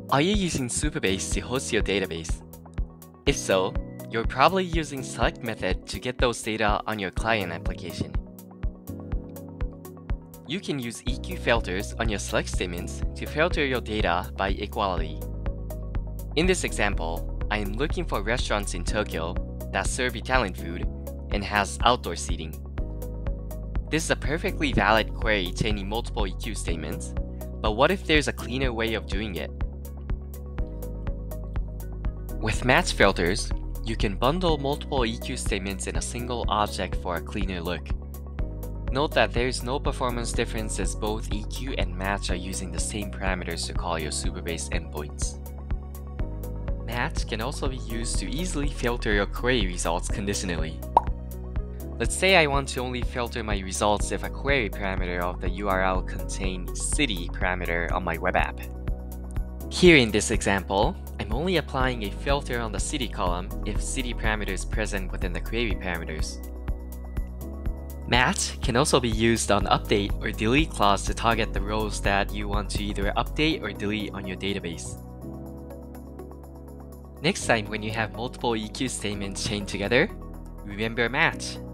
Are you using Supabase to host your database? If so, you're probably using select method to get those data on your client application. You can use EQ filters on your select statements to filter your data by equality. In this example, I am looking for restaurants in Tokyo that serve Italian food and has outdoor seating. This is a perfectly valid query containing multiple EQ statements, but what if there's a cleaner way of doing it? With match filters, you can bundle multiple EQ statements in a single object for a cleaner look. Note that there is no performance difference as both EQ and match are using the same parameters to call your Supabase endpoints. Match can also be used to easily filter your query results conditionally. Let's say I want to only filter my results if a query parameter of the URL contains city parameter on my web app. Here in this example, I'm only applying a filter on the city column if city parameter is present within the query parameters. Match can also be used on update or delete clause to target the rows that you want to either update or delete on your database. Next time when you have multiple EQ statements chained together, remember match.